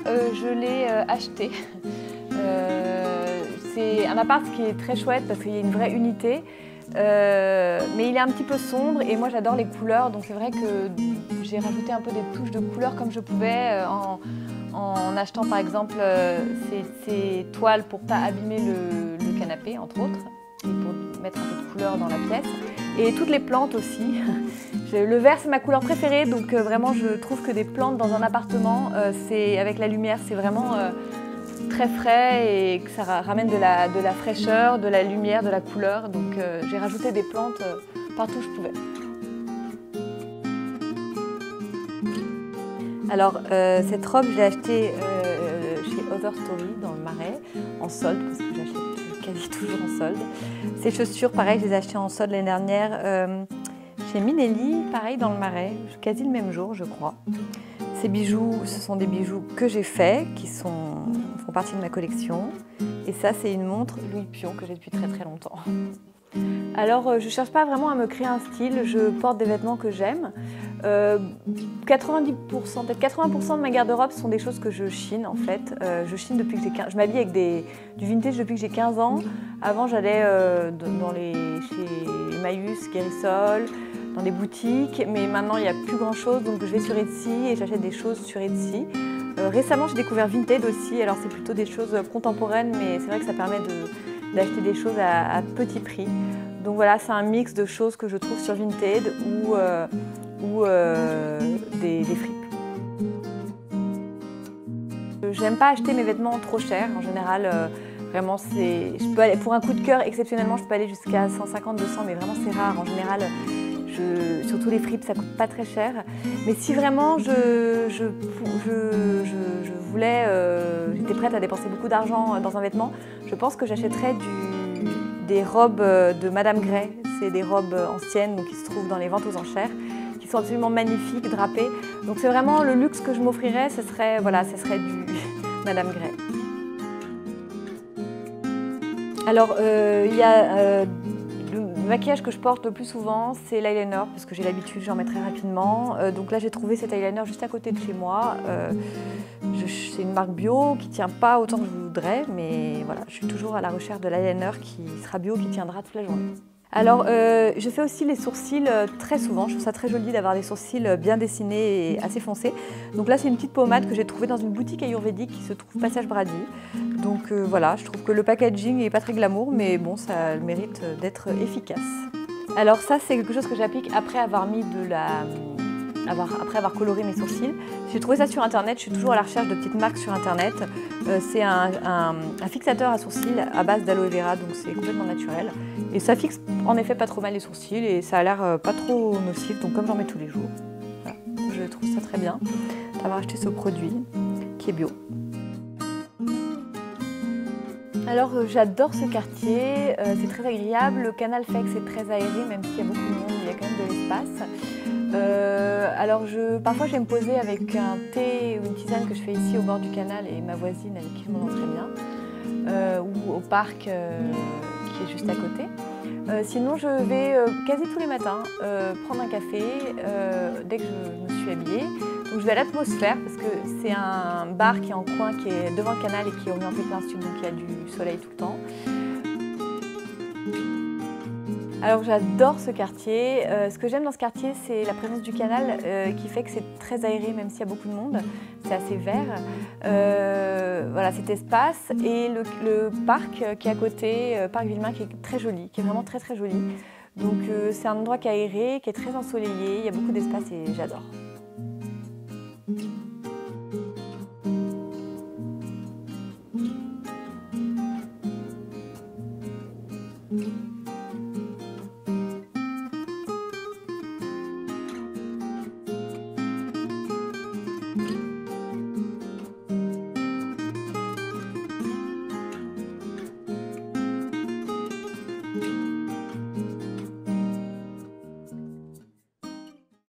je l'ai acheté. C'est un appart qui est très chouette parce qu'il y a une vraie unité, mais il est un petit peu sombre et moi j'adore les couleurs, donc c'est vrai que j'ai rajouté un peu des touches de couleurs comme je pouvais en achetant par exemple ces toiles pour ne pas abîmer le canapé entre autres et pour mettre un peu de couleur dans la pièce. Et toutes les plantes aussi. Le vert c'est ma couleur préférée, donc vraiment je trouve que des plantes dans un appartement, avec la lumière, c'est vraiment très frais et que ça ramène de la fraîcheur, de la lumière, de la couleur. Donc j'ai rajouté des plantes partout où je pouvais. Alors cette robe je l'ai achetée chez Other Story dans le Marais, en solde, parce que j'achète quasi toujours en solde. Ces chaussures, pareil, je les ai achetées en solde l'année dernière chez Minelli, pareil dans le Marais, quasi le même jour je crois. Ces bijoux, ce sont des bijoux que j'ai faits, qui font partie de ma collection. Et ça, c'est une montre Louis Pion que j'ai depuis très très longtemps. Alors, je ne cherche pas vraiment à me créer un style, je porte des vêtements que j'aime. 90%, peut-être 80% de ma garde-robe sont des choses que je chine en fait. Je chine depuis que j'ai 15 ans. Je m'habille avec du vintage depuis que j'ai 15 ans. Avant, j'allais chez Emmaüs, Guérissol, dans des boutiques, mais maintenant il n'y a plus grand chose, donc je vais sur Etsy et j'achète des choses sur Etsy. Récemment j'ai découvert Vinted aussi, alors c'est plutôt des choses contemporaines, mais c'est vrai que ça permet d'acheter des choses à petit prix. Donc voilà, c'est un mix de choses que je trouve sur Vinted ou des fripes. J'aime pas acheter mes vêtements trop chers, en général. Vraiment, je peux aller, pour un coup de cœur, exceptionnellement, je peux aller jusqu'à 150, 200, mais vraiment c'est rare. En général, surtout les fripes, ça coûte pas très cher. Mais si vraiment j'étais prête à dépenser beaucoup d'argent dans un vêtement, je pense que j'achèterais des robes de Madame Gray. C'est des robes anciennes donc qui se trouvent dans les ventes aux enchères, qui sont absolument magnifiques, drapées. Donc c'est vraiment le luxe que je m'offrirais, ce serait du Madame Gray. Alors, il y a le maquillage que je porte le plus souvent, c'est l'eyeliner, parce que j'ai l'habitude, j'en mets très rapidement. Donc là, j'ai trouvé cet eyeliner juste à côté de chez moi. C'est une marque bio qui ne tient pas autant que je voudrais, mais voilà, je suis toujours à la recherche de l'eyeliner qui sera bio, qui tiendra toute la journée. Alors, je fais aussi les sourcils très souvent. Je trouve ça très joli d'avoir des sourcils bien dessinés et assez foncés. Donc là, c'est une petite pommade que j'ai trouvée dans une boutique ayurvédique qui se trouve Passage Brady. Donc voilà, je trouve que le packaging n'est pas très glamour, mais bon, ça a le mérite d'être efficace. Alors ça, c'est quelque chose que j'applique après avoir mis après avoir coloré mes sourcils. J'ai trouvé ça sur internet, je suis toujours à la recherche de petites marques sur internet. C'est un fixateur à sourcils à base d'aloe vera, donc c'est complètement naturel. Et ça fixe en effet pas trop mal les sourcils et ça a l'air pas trop nocif, donc comme j'en mets tous les jours. Voilà. Je trouve ça très bien d'avoir acheté ce produit qui est bio. Alors j'adore ce quartier, c'est très agréable, le canal fait que c'est très aéré, même s'il y a beaucoup de monde, il y a quand même de l'espace. Alors parfois je vais me poser avec un thé ou une tisane que je fais ici au bord du canal et ma voisine avec qui je m'entends très bien, ou au parc qui est juste à côté. Sinon je vais quasi tous les matins prendre un café dès que je me suis habillée. Donc je vais à l'Atmosphère parce que c'est un bar qui est en coin, qui est devant le canal et qui est orienté plein sud, donc il y a du soleil tout le temps. Alors j'adore ce quartier. Ce que j'aime dans ce quartier, c'est la présence du canal qui fait que c'est très aéré même s'il y a beaucoup de monde. C'est assez vert. Voilà, cet espace et le parc qui est à côté, Parc Villemain, qui est très joli, qui est vraiment très très joli. Donc c'est un endroit qui est aéré, qui est très ensoleillé, il y a beaucoup d'espace et j'adore.